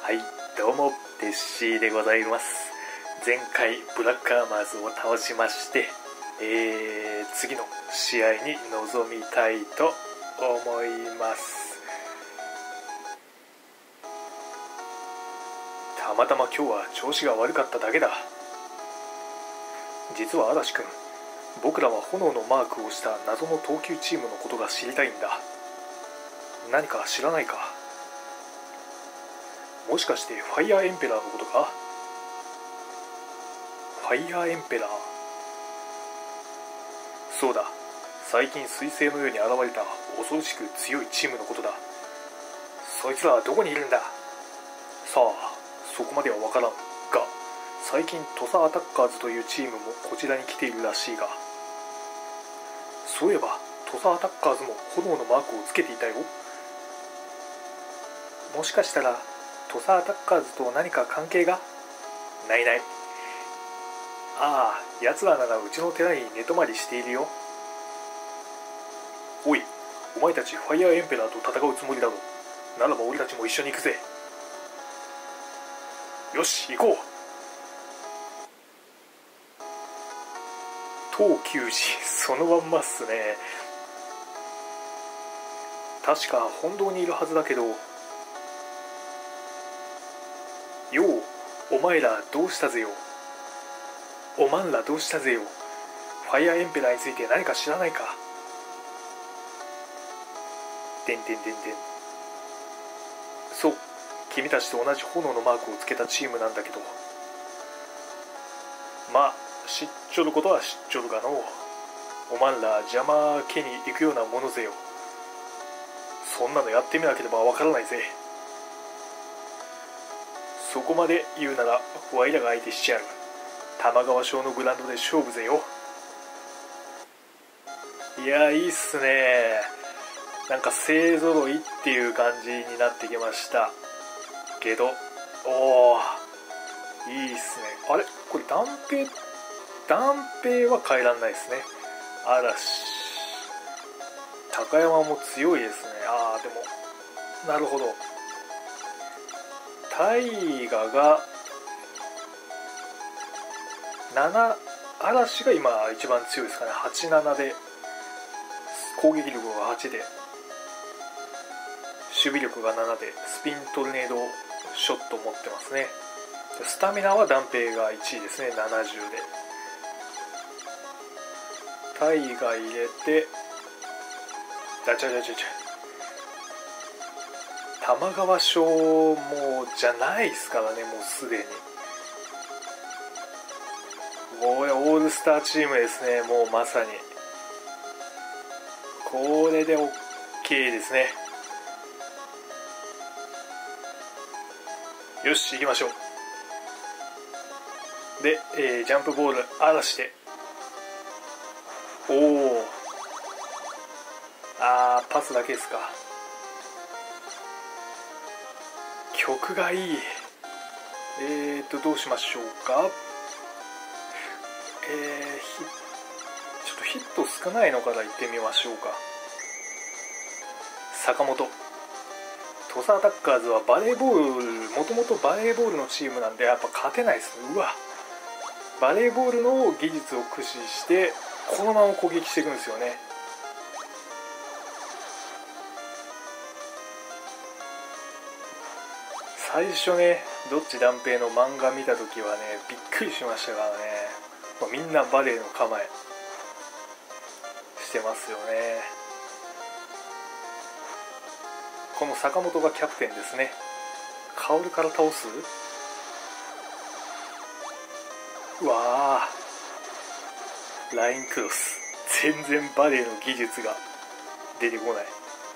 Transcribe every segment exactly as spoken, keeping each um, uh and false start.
はい、どうもテッシーでございます。前回ブラックアーマーズを倒しまして、えー、次の試合に臨みたいと思います。たまたま今日は調子が悪かっただけだ。実は嵐くん、僕らは炎のマークをした謎の投球チームのことが知りたいんだ。何か知らないか？もしかしてファイヤーエンペラーのことか？ファイヤーエンペラー。そうだ、最近彗星のように現れた恐ろしく強いチームのことだ。そいつらはどこにいるんだ？さあ、そこまではわからんが、最近土佐アタッカーズというチームもこちらに来ているらしいが、そういえば土佐アタッカーズも炎のマークをつけていたよ。もしかしたら土佐アタッカーズと何か関係が？ないない。ああ、奴らならうちの寺に寝泊まりしているよ。おい、お前たちファイヤーエンペラーと戦うつもりだろう。ならば俺たちも一緒に行くぜ。よし、行こう。東急寺、そのまんまっすね。確か本堂にいるはずだけど。よう、お前らどうしたぜよ。おまんらどうしたぜよ。ファイアーエンペラーについて何か知らないか？てんてんてんてん。そう、君たちと同じ炎のマークをつけたチームなんだけど、まあ知っちょることは知っちょるがのう。おまんら邪魔けに行くようなものぜよ。そんなのやってみなければわからないぜ。そこまで言うならワイらが相手しちゃう。玉川省のグラウンドで勝負ぜよ。いや、いいっすね。なんか勢ぞろいっていう感じになってきましたけど、おー、いいっすね。あれ、これ断平断平は変えらんないですね。嵐高山も強いですね。あー、でもなるほど。大河がなな、嵐が今一番強いですかね。はちななで攻撃力がはちで守備力がななでスピントルネードショット持ってますね。スタミナは断平がいちいですね。ななじゅうで大河入れて、あちゃちゃちゃちゃ玉川賞もじゃないですからね。もうすでにこれオールスターチームですね。もうまさにこれで OK ですね。よし、行きましょう。で、えー、ジャンプボール嵐で、おお、あー、パスだけですか。曲がいい。えーとどうしましょうか。えー、ちょっとヒット少ないのからいってみましょうか。坂本。土佐アタッカーズはバレーボール、もともとバレーボールのチームなんでやっぱ勝てないですね。うわ、バレーボールの技術を駆使してこのまま攻撃していくんですよね。最初ね、どっち断平の漫画見た時はね、びっくりしましたからね。みんなバレーの構えしてますよね。この坂本がキャプテンですね。薫から倒す。うわー、ラインクロス。全然バレーの技術が出てこない。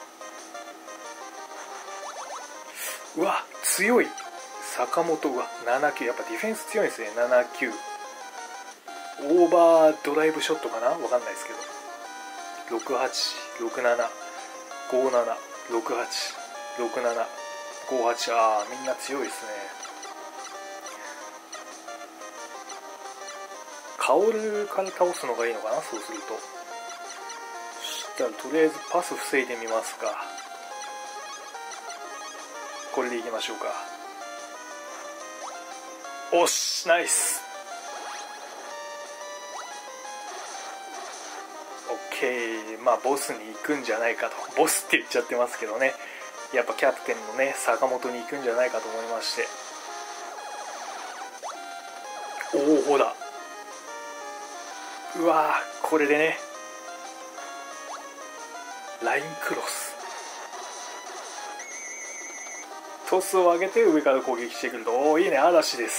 うわ、強い坂本がななきゅう。やっぱディフェンス強いですね。ななきゅう。オーバードライブショットかな、わかんないですけど。ろくはち、ろくなな、ごなな、ろくはち、ろくなな、ごはち。あー、みんな強いですね。薫から倒すのがいいのかな、そうすると。そしたらとりあえずパス防いでみますか。これでいきましょうか。 おしナイス。オッケー。まあボスに行くんじゃないかと、ボスって言っちゃってますけどね、やっぱキャプテンのね坂本に行くんじゃないかと思いまして。おお、ほら、うわー、これでねラインクロス、トスを上げて上から攻撃してくると、おお、いいね、嵐です。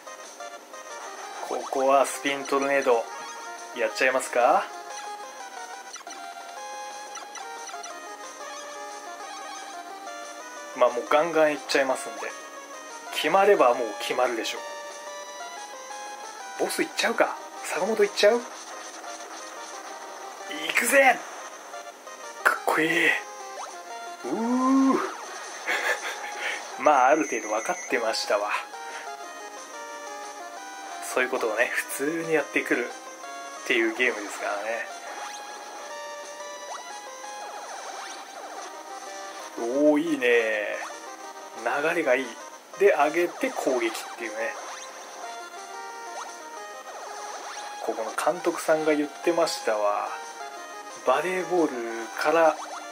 ここはスピントルネードやっちゃいますか。まあもうガンガンいっちゃいますんで、決まればもう決まるでしょう。ボスいっちゃうか、坂本いっちゃう、いくぜ、かっこいい。うーまあある程度分かってましたわ。そういうことをね普通にやってくるっていうゲームですからね。おお、いいね、流れがいい。で上げて攻撃っていうね。ここの監督さんが言ってましたわ、バレーボールから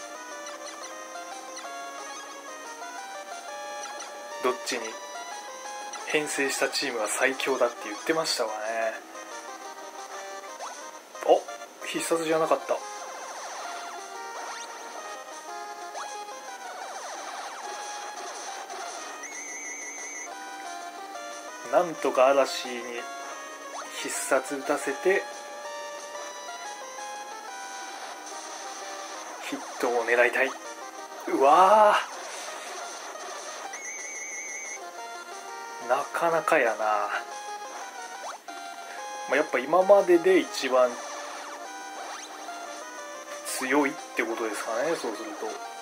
どっちに編成したチームが最強だって言ってましたわね。お、必殺じゃなかった。なんとか嵐に必殺打たせてヒットを狙いたい。うわー、なかなかやな。まあ、やっぱ今までで一番強いってことですかね。そうする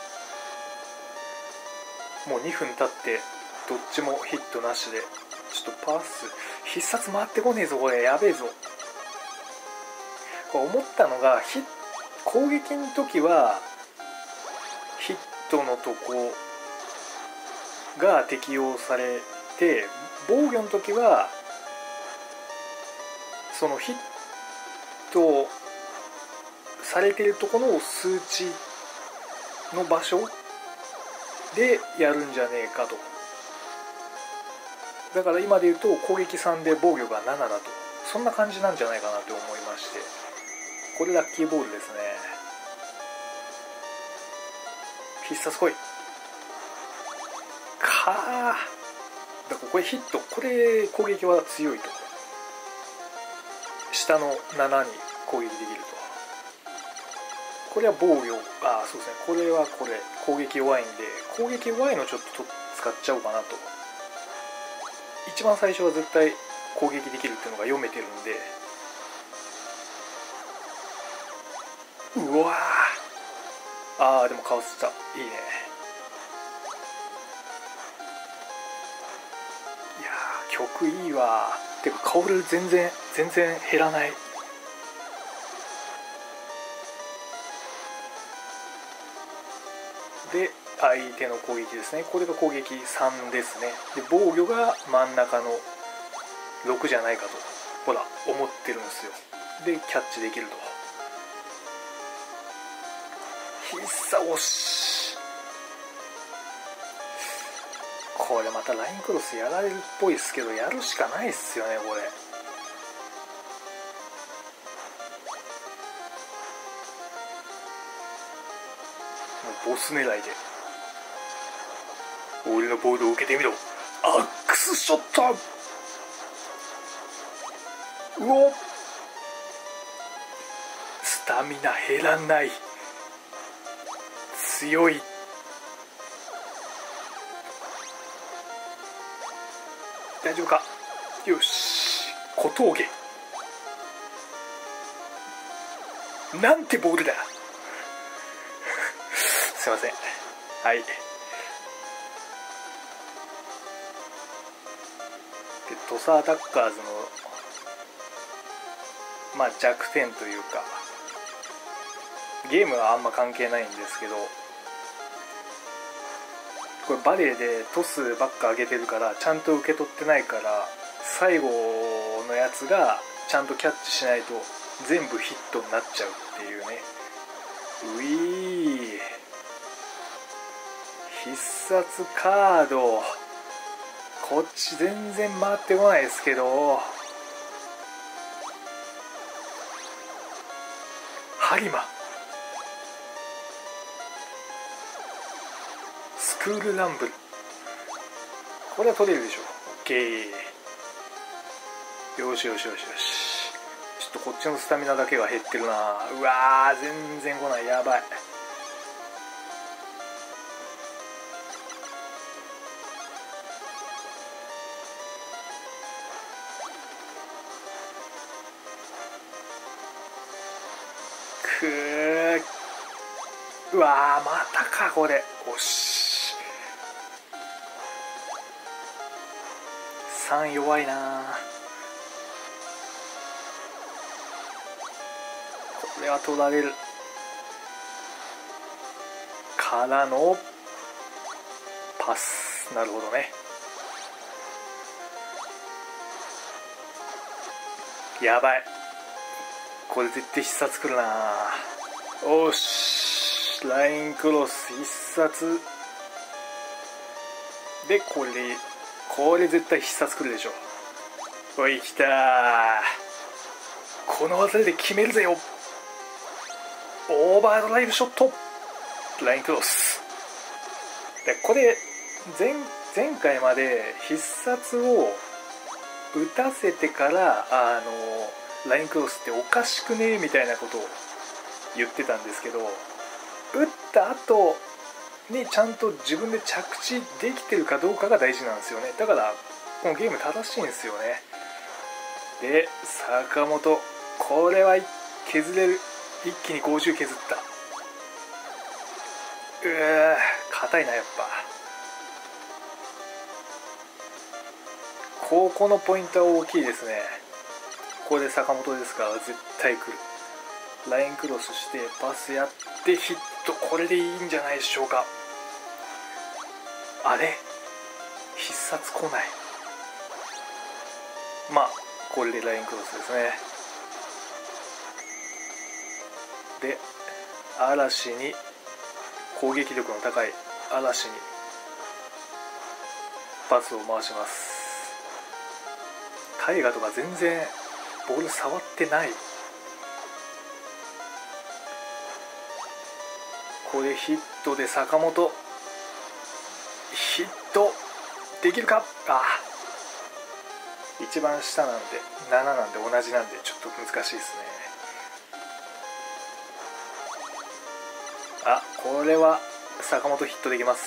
ともうにふん経ってどっちもヒットなしで、ちょっとパス必殺回ってこねえぞ、これやべえぞ。これ思ったのが、ヒ攻撃の時はヒットのとこが適用されて、防御の時はそのヒットされてるところの数値の場所でやるんじゃねえかと。だから今で言うと攻撃さんで防御がななだと、そんな感じなんじゃないかなと思いまして、これラッキーボールですね。必殺来いかー。だからこれヒット、これ攻撃は強いと、下のななに攻撃できると。これは防御、ああそうですね、これはこれ攻撃弱いんで、攻撃弱いのちょっと使っちゃおうかなと。一番最初は絶対攻撃できるっていうのが読めてるんで。うわー、あーでもかわせた、いいね。いやー曲いいわ。てかカオル全然全然減らない。で相手の攻撃ですね、これが攻撃さんですね。で防御が真ん中のろくじゃないかとほら思ってるんですよ。でキャッチできると。必殺、おし、これまたラインクロスやられるっぽいですけど、やるしかないっすよねこれ。もうボス狙いで俺のボールを受けてみろ、アックスショット。うお、スタミナ減らない、強い。大丈夫か、よし、小峠、なんてボールだすいません。はい、で土佐アタッカーズのまあ弱点というか、ゲームはあんま関係ないんですけど、 これバレーでトスばっか上げてるからちゃんと受け取ってないから、最後のやつがちゃんとキャッチしないと全部ヒットになっちゃうっていうね。ういー、必殺カード、こっち全然回ってこないですけど、ハリマ、スクールランブル、これは取れるでしょ。 OK、 よしよしよしよし。ちょっとこっちのスタミナだけが減ってるな。うわー、全然来ない、やばい。くー、うわー、またかこれ。おし、さん弱いな。これは取られるからのパス。なるほどね。やばい、これ絶対必殺くるな。おし、ラインクロス必殺で、これでこれ絶対必殺くるでしょ。おい、きたー、この技で決めるぜよ。オーバードライブショット、ラインクロスで、これ 前, 前回まで必殺を打たせてからあのラインクロスっておかしくねみたいなことを言ってたんですけど、打った後にちゃんと自分で着地できてるかどうかが大事なんですよね。だからこのゲーム正しいんですよね。で、坂本、これは削れる。一気にごじゅう削った。うー、硬いなやっぱ。ここのポイントは大きいですね。ここで坂本ですから絶対来る。ラインクロスしてパスやってヒット、これでいいんじゃないでしょうか。あれ、必殺来ない。まあこれでラインクロスですね。で、嵐に、攻撃力の高い嵐にパスを回します。タイガとか全然ボール触ってない。これヒットで坂本、ヒットできるか。あ、一番下なんでなななんで同じなんでちょっと難しいですね。あ、これは坂本ヒットできます。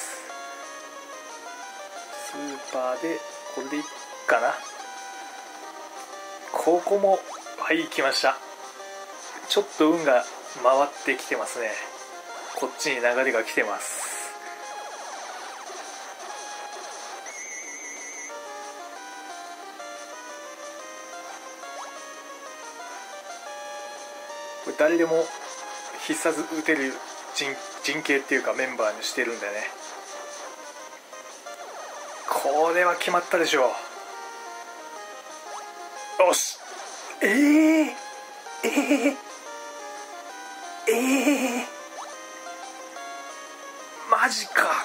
スーパーでこれでいいかな。ここもはい来ました。ちょっと運が回ってきてますね。こっちに流れが来てます。これ誰でも必殺打てる陣, 陣形っていうかメンバーにしてるんでね。これは決まったでしょう。よし、えー、えー、えー、マジか。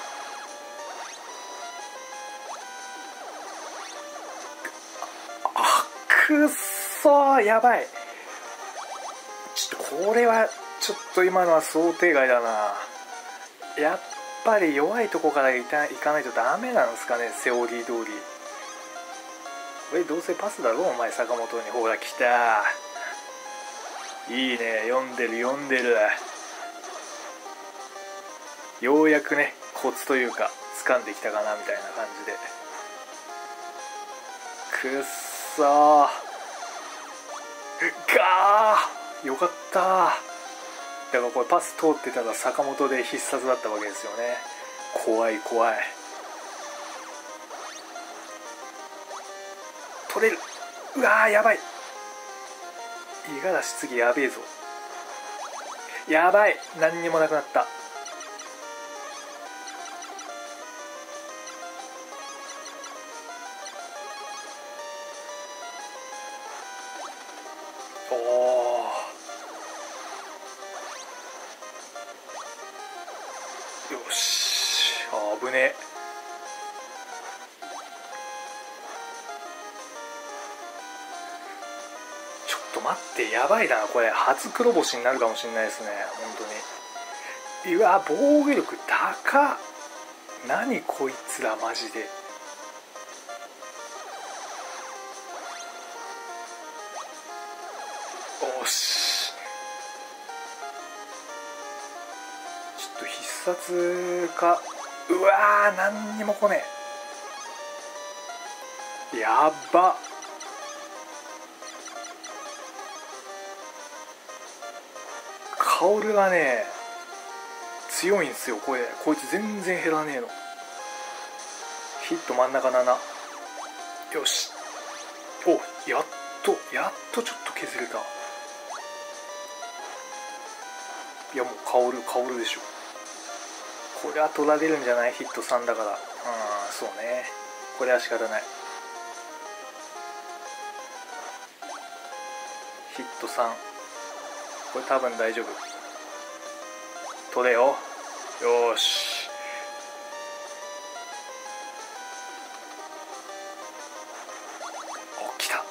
あ、くっそー、やばい。ちょっとこれはちょっと今のは想定外だな。やっぱり弱いとこからいたいかないとダメなんですかね、セオリー通り。これどうせパスだろお前、坂本に。ほら来た。いいね、読んでる読んでる。ようやくね、コツというか掴んできたかなみたいな感じで。くっそー、ガー、よかったー。だからこれパス通ってたら坂本で必殺だったわけですよね。怖い怖い。取れる。うわー、やばい。五十嵐次やべえぞ。やばい、何にもなくなった。 危ねえ。ちょっと待って、やばいなこれ。初黒星になるかもしれないですね、本当に。うわ、防御力高っ。何こいつらマジで。おし、ちょっと必殺か。うわー、何にも来ねえ。やっば。カオルがね強いんすよこれ。こいつ全然減らねえの。ヒット真ん中なな。よし、お、やっとやっとちょっと削れた。いやもうカオルカオルでしょ。これは取られるんじゃない？ヒットさんだから。うん、そうね、これは仕方ない。ヒットさん、これ多分大丈夫。取れよ。よーし。お、来た。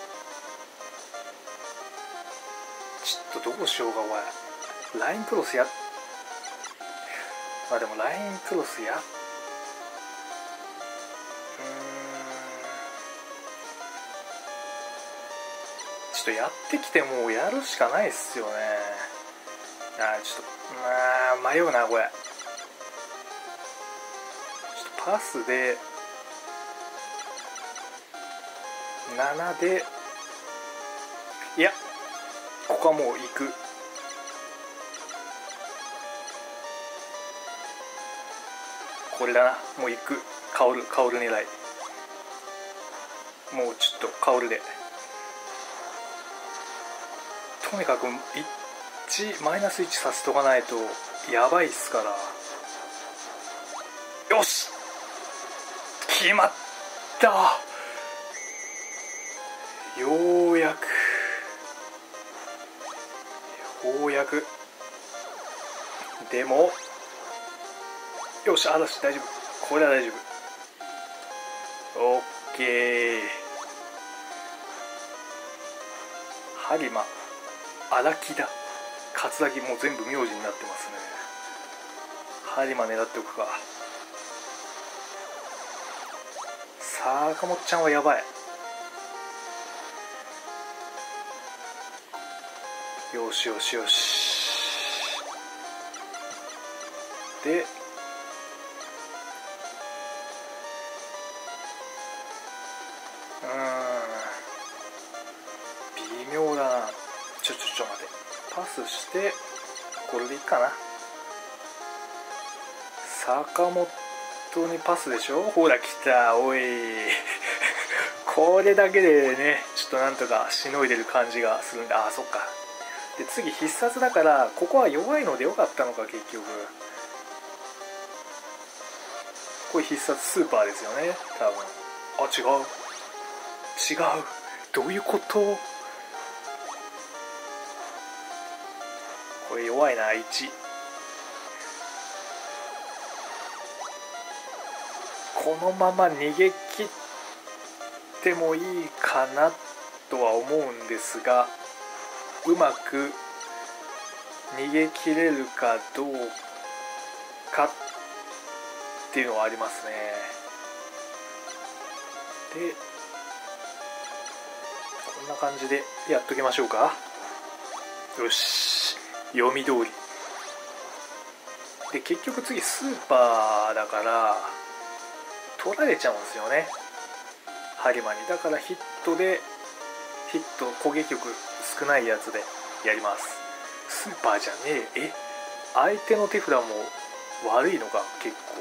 ちょっとどうしようかお前。ラインクロスや、まあでもラインクロスや、うーん、ちょっとやってきてもうやるしかないっすよね。あ、ちょっとまあ迷うなこれ。ちょっとパスでななで、いやここはもう行く。これだな、もう行く。カオルカオル狙い。もうちょっとカオルで、とにかくいちマイナスいちさせとかないとやばいっすから。よし、決まった。ようやくようやく。でもよし、嵐大丈夫。これは大丈夫。オッケー。播磨、荒木田、桂木、もう全部名字になってますね。播磨狙っておくか。坂本ちゃんはやばい。よしよしよし。でうーん、微妙だな。ちょちょちょ待て。パスしてこれでいいかな。坂本にパスでしょ。ほら来た。おいこれだけでねちょっとなんとかしのいでる感じがするんで。ああそっか。で次必殺だからここは弱いのでよかったのか結局。これ必殺スーパーですよね多分。あ、違う違う、どういうこと。これ弱いな。いち。このまま逃げ切ってもいいかなとは思うんですが、うまく逃げ切れるかどうかっていうのはありますね。でこんな感じでやっときましょうか。よし、読み通りで結局次スーパーだから取られちゃうんですよね播磨に。だからヒットでヒット攻撃力少ないやつでやります。スーパーじゃねえ。え、相手の手札も悪いのか結構。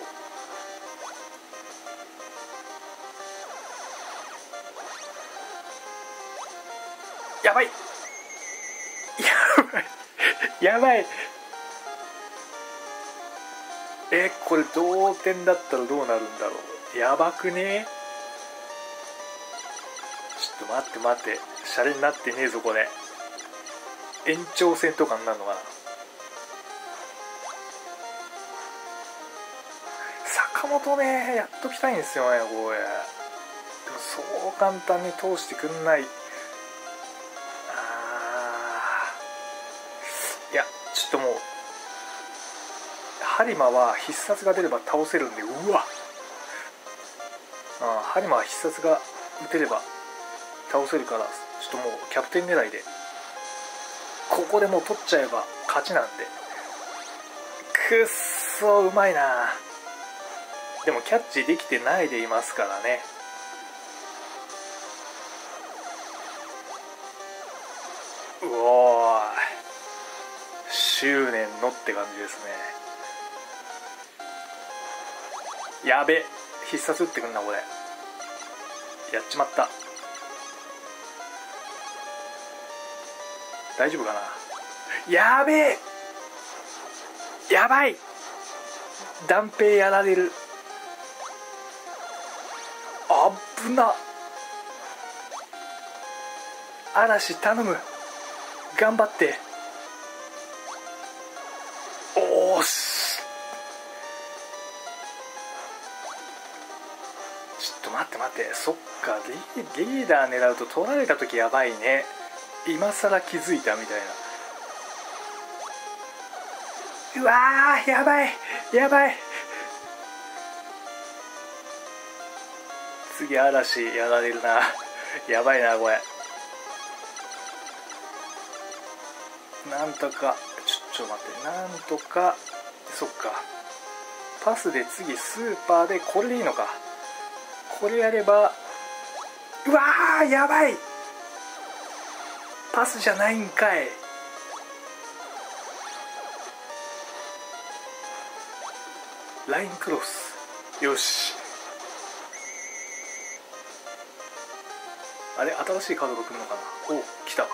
やばいやばいやばい。え、これ同点だったらどうなるんだろう。やばくね。ちょっと待って待って、シャレになってねえぞこれ。延長戦とかになるのかな。 岡本ねやっときたいんですよねこれ。でもそう簡単に通してくんない。あーいやちょっともう播磨は必殺が出れば倒せるんで、うわあ播磨は必殺が打てれば倒せるから、ちょっともうキャプテン狙いでここでもう取っちゃえば勝ちなんで。くっそうまいな。でもキャッチできてないでいますからね。うおー執念のって感じですね。やべ必殺打ってくんなこれ。やっちまった。大丈夫かな。やべえやばい断平やられる。あぶな。嵐頼む頑張って。おーしちょっと待って待って。そっかリリーダー狙うと取られた時やばいね。今さら気づいたみたいな。うわーやばいやばい。次嵐やられるな。やばいなこれ。なんとかちょっと待ってなんとか。そっかパスで次スーパーでこれでいいのか。これやればうわーやばいパスじゃないんかい。ラインクロスよし。あれ新しいカードが来るのかな。お来た。ちょ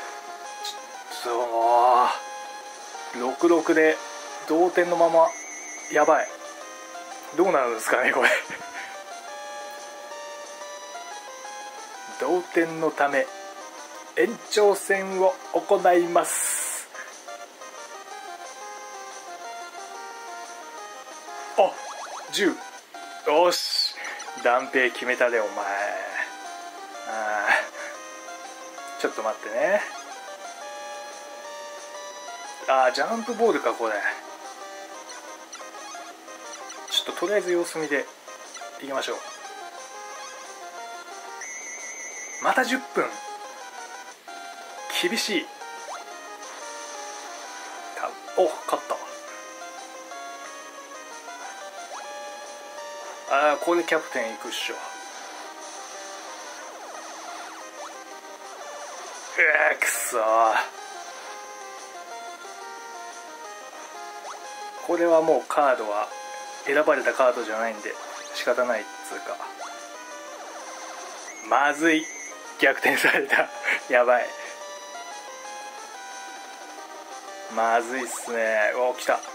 っとろくろくで同点のままやばい。どうなるんですかねこれ同点のため延長戦を行います。あじゅうよし断平決めたでお前。あちょっと待ってね。あジャンプボールかこれ。ちょっととりあえず様子見でいきましょう。またじゅっぷん厳しい。お勝った。ああここでキャプテン行くっしょ。うわくそこれはもうカードは選ばれたカードじゃないんで仕方ないっつうか。まずい逆転されたやばいまずいっすね。お来た。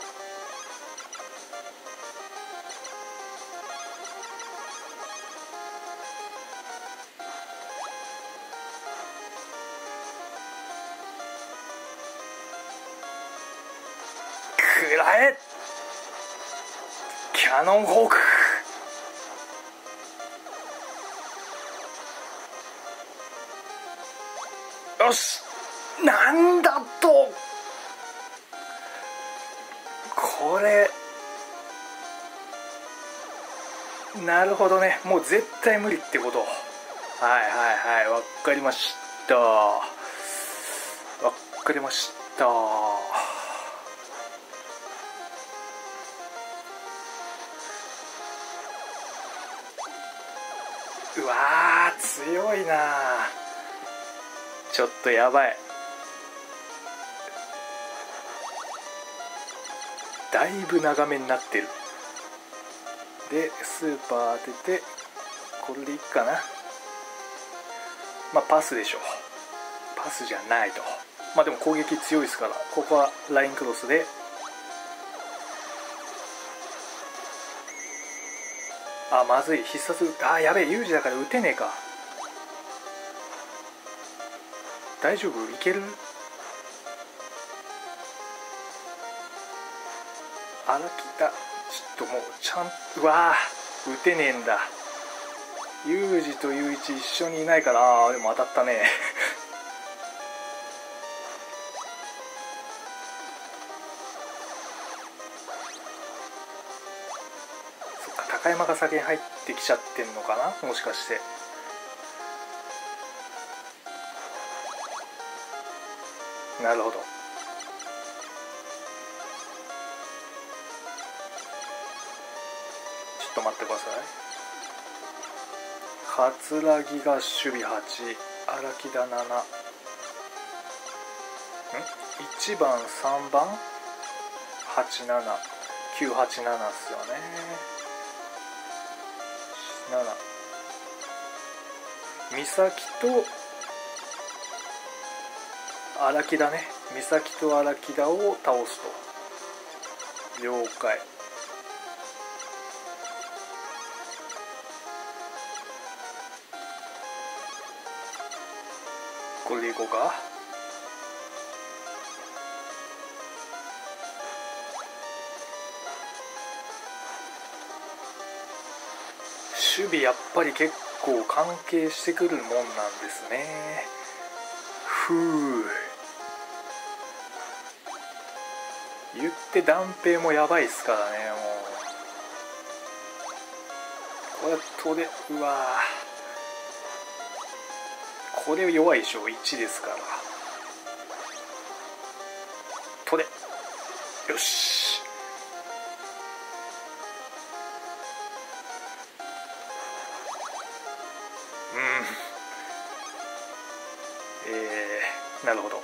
くらえキャノンホーク。よしなんだとこれなるほどね。もう絶対無理ってこと。はいはいはいわかりましたわかりました。うわー強いな。ちょっとやばい。だいぶ長めになってる。でスーパー当ててこれでいいかな。まあパスでしょ。パスじゃないと。まあでも攻撃強いですから、ここはラインクロスで。あまずい必殺。あやべえ有事だから打てねえか。大丈夫いける。あらきたちょっともうちゃんうわー打てねえんだ。ユージとユーイチ一緒にいないから。あーでも当たったねそっか、高山が先に入ってきちゃってんのかな、もしかして。なるほど。ちょっと待ってください。桂木が守備はち、荒木田なな、んいちばんさんばんはちななきゅうはちななっすよね。なな美咲と荒木田ね。美咲と荒木田を倒すと。了解。これでいこうか。守備やっぱり結構関係してくるもんなんですね。ふう。言って断平もやばいっすからね。もうこれとでうわこれ弱いでしょ。いちですからとでよし。うんえー、なるほど。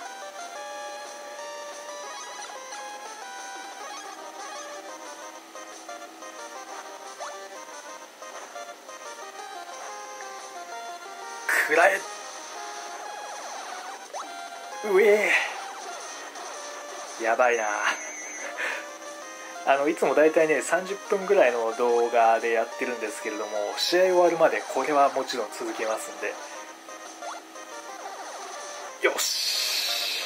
くらえ上やばいなあのいつもだいたいねさんじゅっぷんぐらいの動画でやってるんですけれども、試合終わるまでこれはもちろん続けますんで。よし。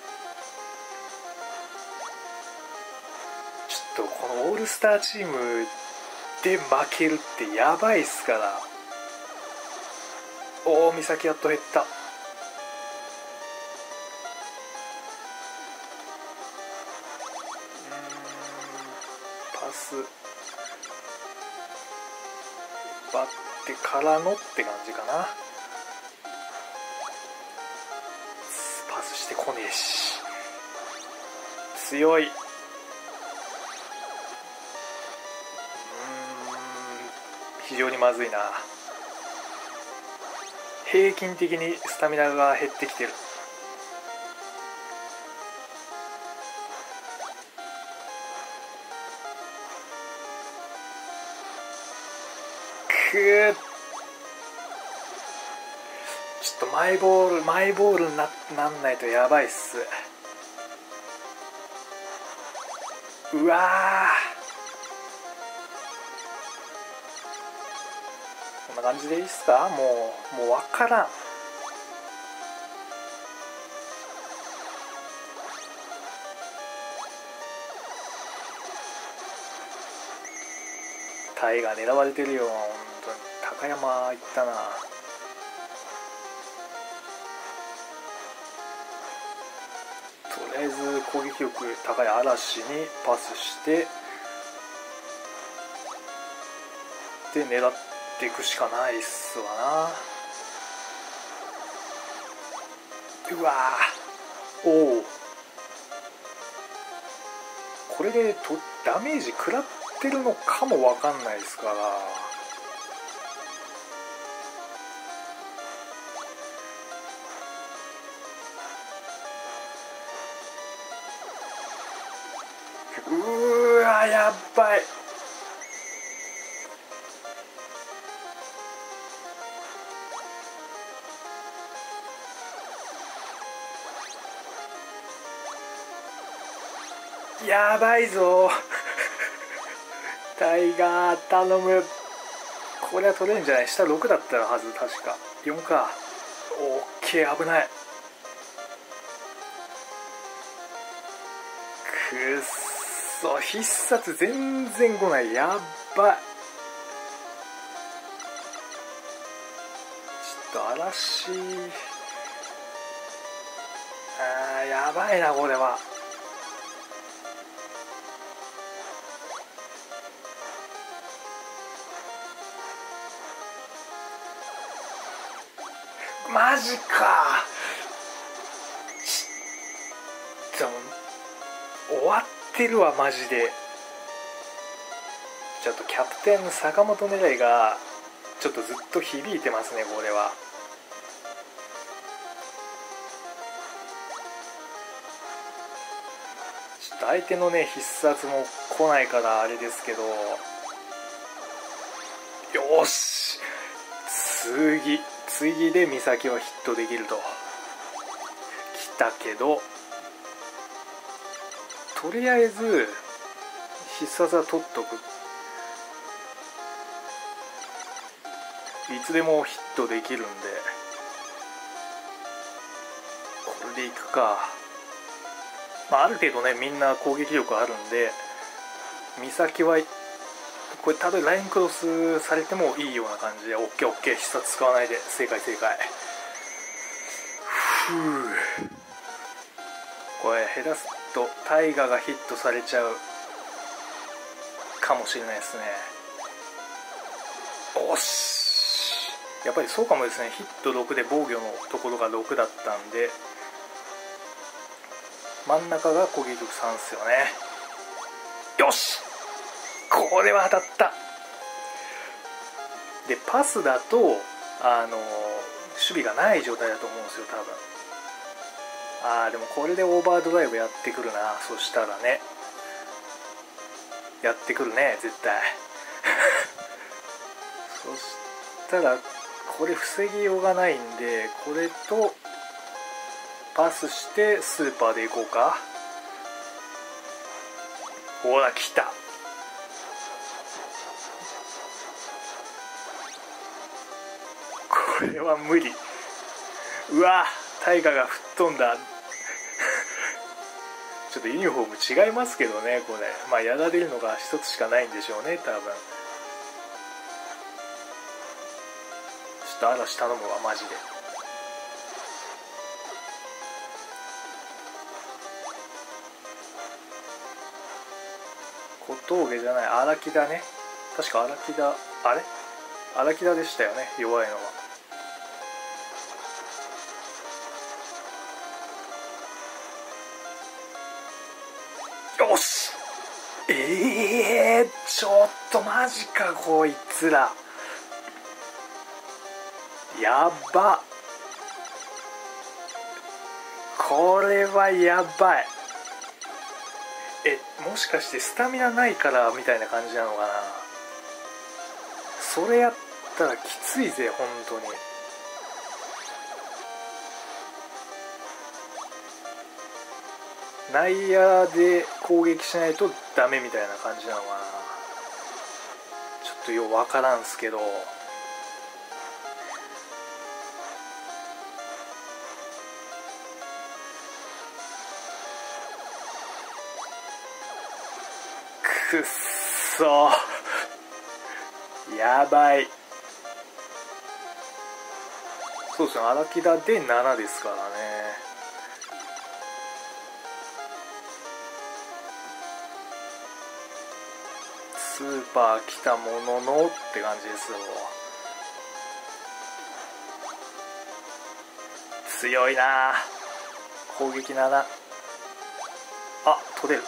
ちょっとこのオールスターチームで負けるってやばいっすから。おお、美咲やっと減った。パスバってからのって感じかな。パスしてこねえし。強い。うーん非常にまずいな。平均的にスタミナが減ってきてる。くーちょっとマイボールマイボールに な, なんないとやばいっす。うわこんな感じでいいっすか。もうもう分からん。タイが狙われてるよ。本当に高山いったな。とりあえず攻撃力高い嵐にパスしてで狙っていくしかないっすわな。うわーおお、これでとダメージ食らってるのかも分かんないですから。うーわやっばい。やばいぞタイガー頼む。これは取れるんじゃない。下ろくだったはず。確かよんか。オッケー危ない。くっそそ必殺全然来ない。やっばい。ちょっと嵐、あーやばいなこれは。マジか。ちょっと終わってるわマジで。ちょっとキャプテンの坂本狙いがちょっとずっと響いてますねこれは。ちょっと相手のね必殺も来ないからあれですけど、よし次次で美咲はヒットできるときたけど、とりあえず必殺は取っとく。いつでもヒットできるんでこれでいくか。まあ、ある程度ねみんな攻撃力あるんで、美咲はこれたとえラインクロスされてもいいような感じで オーケーオーケー 必殺使わないで正解正解。ふう、これ下手すとタイガがヒットされちゃうかもしれないですね。おしやっぱりそうかもですね。ヒットろくで防御のところがろくだったんで真ん中が攻撃力さんですよね。よしこれは当たった。でパスだとあの守備がない状態だと思うんですよ多分。あーでもこれでオーバードライブやってくるな。そしたらねやってくるね絶対そしたらこれ防ぎようがないんで、これとパスしてスーパーでいこうか。ほら来た。これは無理。うわタイガが吹っ飛んだちょっとユニフォーム違いますけどねこれ。まあやられるのが一つしかないんでしょうね多分。ちょっと嵐頼むわマジで。小峠じゃない荒木だね。確か荒木だ。あれ荒木田でしたよね弱いのは。よしえー、ちょっとマジかこいつらやば。これはやばい。えもしかしてスタミナないからみたいな感じなのかな。それやったらきついぜ本当に。内野で攻撃しないとダメみたいな感じなのかな。ちょっとよう分からんすけど。くっそやばい。そうですね荒木田でななですからね。スーパー来たもののって感じですよ。強いな攻撃なな。あ取れる。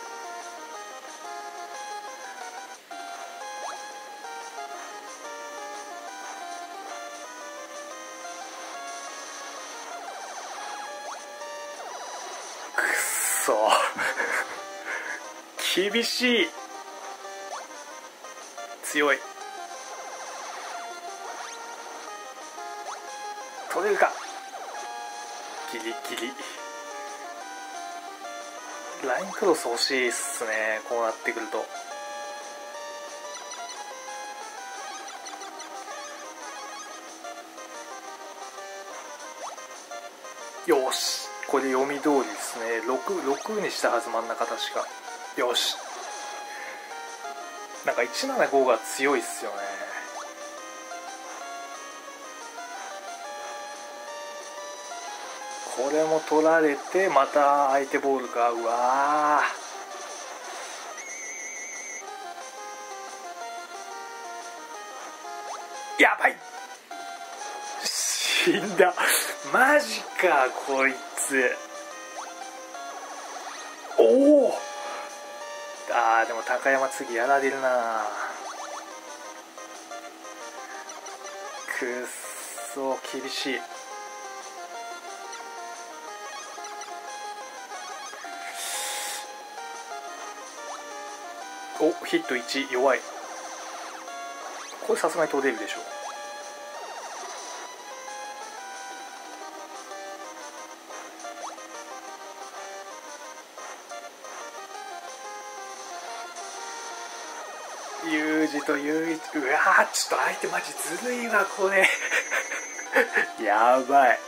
くっそ厳しい。強い。取れるか。ギリギリ。ラインクロス欲しいっすねこうなってくると。よしこれで読み通りですね。 ろく, ろくにしたはず真ん中確か。 よし。なんかいちななごが強いっすよね。これも取られてまた相手ボールか。うわー、やばい、死んだ。マジかこいつ。おお、あーでも高山次やられるな。くっそ厳しい。お、ヒットいち弱い。これさすがに取れるでしょう。ユージとユーイチ、うわー、ちょっと相手マジずるいわこれやばい。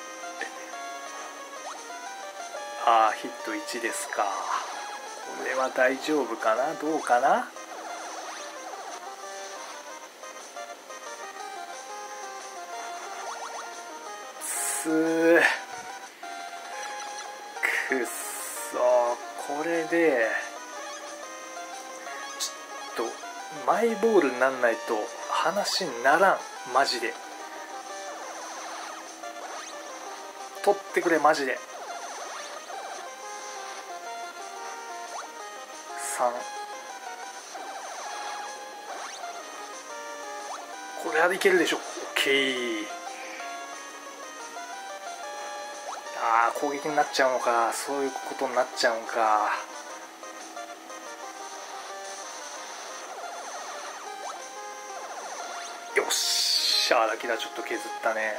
あーヒットいちですか。これは大丈夫かな、どうかな。つーくっそ、これでちょっとマイボールになんないと話にならん。マジで取ってくれマジで。さん、これはいけるでしょ。 OK。 あー攻撃になっちゃうのか。そういうことになっちゃうのか。よっしゃ、ラキダちょっと削ったね。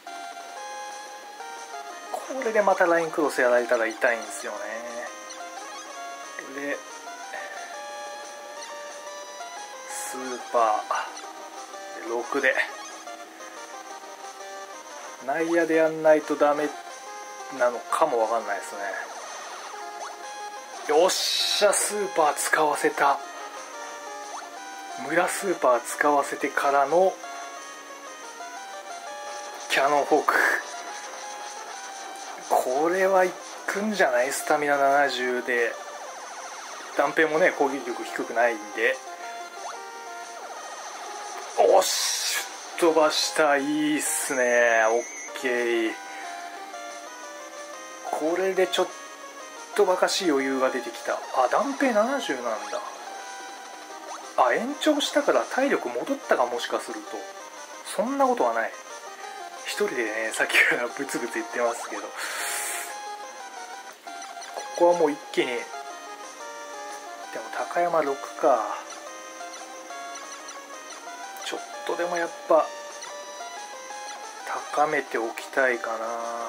これでまたラインクロスやられたら痛いんですよね。でスーパーろくで内野でやんないとダメなのかもわかんないですね。よっしゃ、スーパー使わせた。村スーパー使わせてからのキャノンフォーク。これはいくんじゃない。スタミナななじゅうで断平もね攻撃力低くないんで。おし飛ばした。いいっすね。オッケー。これでちょっとバカしい余裕が出てきた。あ、断平ななじゅうなんだ。あ、延長したから体力戻ったか。もしかするとそんなことはない。一人でねさっきからブツブツ言ってますけど、ここはもう一気に。でも高山ろくか。ちょっとでもやっぱ高めておきたいかな。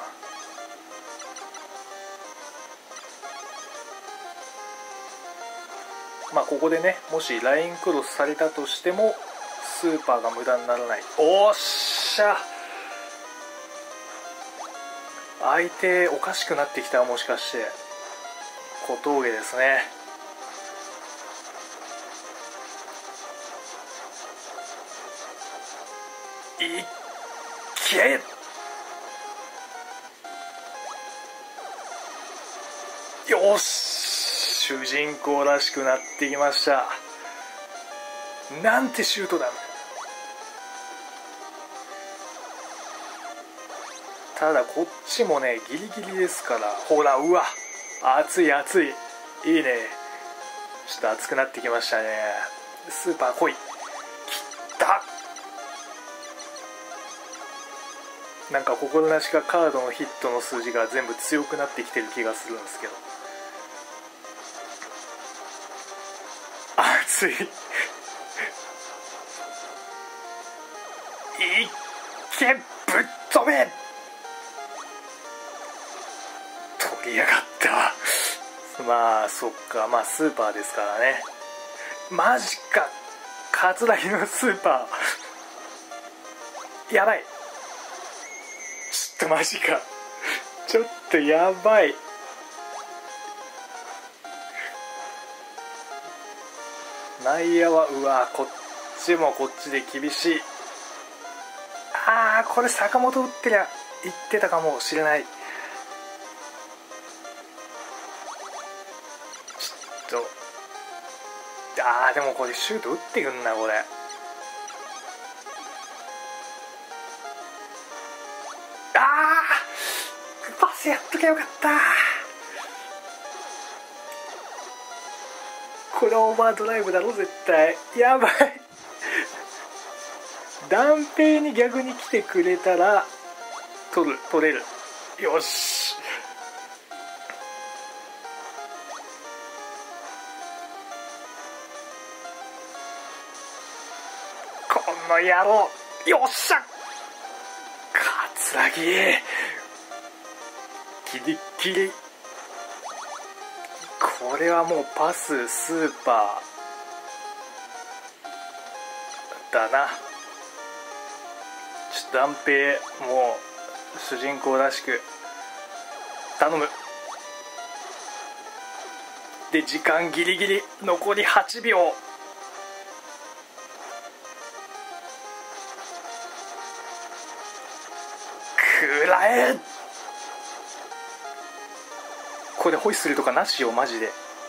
まあここでねもしラインクロスされたとしてもスーパーが無駄にならない。おっしゃ、相手おかしくなってきた。もしかして小峠ですね。いっけ、よし、主人公らしくなってきました。なんてシュートだ。ただこっちもねギリギリですから。ほら、うわ熱い熱い。いいね。ちょっと熱くなってきましたね。スーパー来い。きったなんか心なしかカードのヒットの数字が全部強くなってきてる気がするんですけど。熱いいっけ、ぶっ飛べ。取りやがった。まあそっか、まあスーパーですからね。マジか、桂木のスーパーやばい。ちょっとマジか、ちょっとやばい。 内野はうわこっちもこっちで厳しい。あーこれ坂本打ってりゃ行ってたかもしれない。ちょっとあーでもこれシュート打ってくんなこれ。あーパスやっときゃよかった。これオーバードライブだろ絶対。やばいダンペイに逆に来てくれたら取る取れる。よしこの野郎。よっしゃ桂木ギリギリ。これはもうパススーパーだな。ちょっと断平もう主人公らしく頼む。で時間ギリギリ残りはちびょう。くらえ。これホイッスルとかなしよマジで。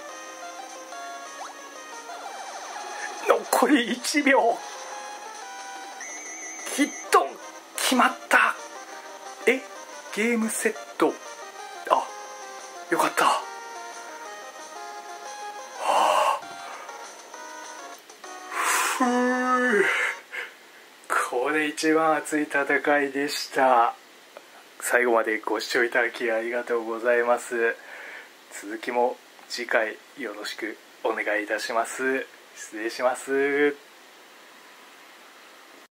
残りいちびょう。ヒット決まった。えゲームセット。あよかった。はあふうこれ一番熱い戦いでした。最後までご視聴いただきありがとうございます。続きも次回よろしくお願いいたします。失礼します。